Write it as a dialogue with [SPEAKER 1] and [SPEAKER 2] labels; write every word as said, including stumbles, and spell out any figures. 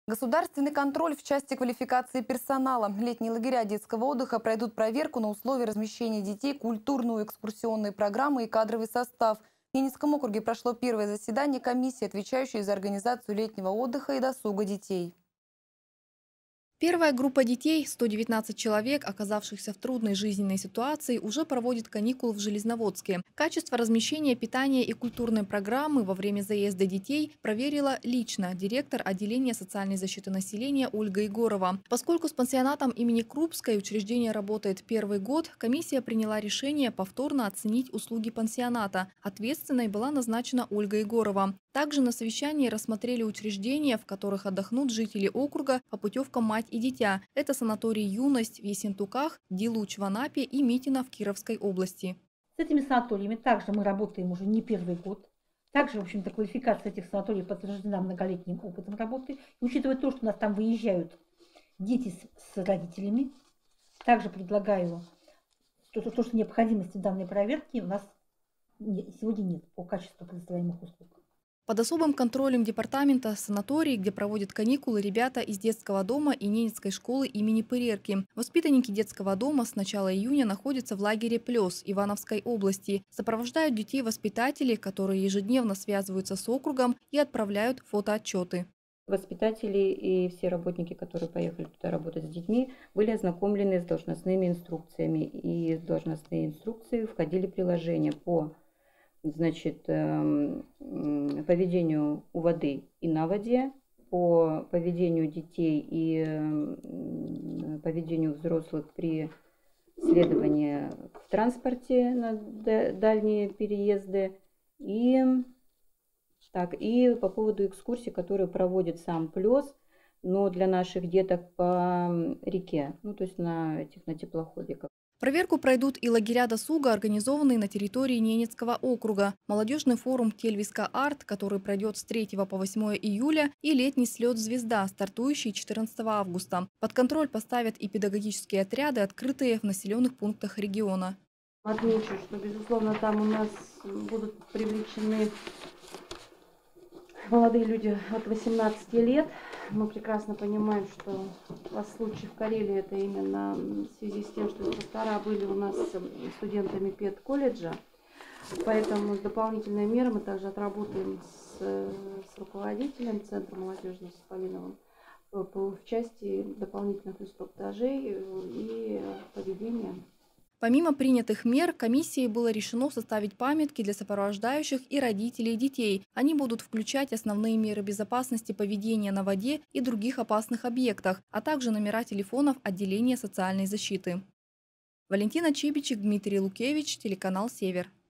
[SPEAKER 1] Государственный контроль в части квалификации персонала. Летние лагеря детского отдыха пройдут проверку на условия размещения детей, культурную экскурсионные программы и кадровый состав. В Ненецком округе прошло первое заседание комиссии, отвечающей за организацию летнего отдыха и досуга детей.
[SPEAKER 2] Первая группа детей, сто девятнадцать человек, оказавшихся в трудной жизненной ситуации, уже проводит каникулы в Железноводске. Качество размещения, питания и культурной программы во время заезда детей проверила лично директор отделения социальной защиты населения Ольга Егорова. Поскольку с пансионатом имени Крупской учреждение работает первый год, комиссия приняла решение повторно оценить услуги пансионата. Ответственной была назначена Ольга Егорова. Также на совещании рассмотрели учреждения, в которых отдохнут жители округа по путевкам «Мать и дитя». Это санаторий «Юность» в Ессентуках, Дилуч в Анапе и Митино в Кировской области.
[SPEAKER 3] С этими санаториями также мы работаем уже не первый год. Также, в общем-то, квалификация этих санаториев подтверждена многолетним опытом работы. И учитывая то, что у нас там выезжают дети с, с родителями, также предлагаю то, то, что необходимости данной проверки у нас сегодня нет по качеству предоставляемых услуг.
[SPEAKER 2] Под особым контролем департамента санаторий, где проводят каникулы ребята из детского дома и Ненецкой школы имени Пырерки. Воспитанники детского дома с начала июня находятся в лагере «Плес» Ивановской области. Сопровождают детей воспитатели, которые ежедневно связываются с округом и отправляют фотоотчеты.
[SPEAKER 4] Воспитатели и все работники, которые поехали туда работать с детьми, были ознакомлены с должностными инструкциями. И в должностные инструкции входили приложения по Значит, поведению у воды и на воде, по поведению детей и поведению взрослых при следовании в транспорте на дальние переезды и, так, и по поводу экскурсий, которые проводит сам Плес, но для наших деток по реке, ну то есть на этих на теплоходе.
[SPEAKER 2] Проверку пройдут и лагеря досуга, организованные на территории Ненецкого округа, молодежный форум «Тельвиска Арт», который пройдет с третьего по восьмое июля, и летний слет «Звезда», стартующий четырнадцатого августа. Под контроль поставят и педагогические отряды, открытые в населенных пунктах региона.
[SPEAKER 5] Отмечу, что, безусловно, там у нас будут привлечены молодые люди от восемнадцати лет. Мы прекрасно понимаем, что по случаю в Карелии это именно в связи с тем, что инструктора были у нас студентами педколледжа. Поэтому дополнительные меры мы также отработаем с, с руководителем Центра молодежи с Полиновым в части дополнительных инструктажей и поведения.
[SPEAKER 2] Помимо принятых мер, комиссией было решено составить памятки для сопровождающих и родителей детей. Они будут включать основные меры безопасности поведения на воде и других опасных объектах, а также номера телефонов отделения социальной защиты. Валентина Чибичек, Дмитрий Лукевич, телеканал «Север».